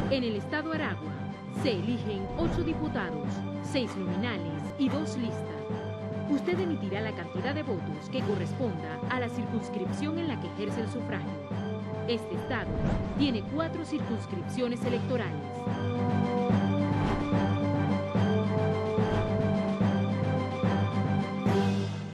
En el estado Aragua se eligen 8 diputados, 6 nominales y 2 listas. Usted emitirá la cantidad de votos que corresponda a la circunscripción en la que ejerce el sufragio. Este estado tiene 4 circunscripciones electorales.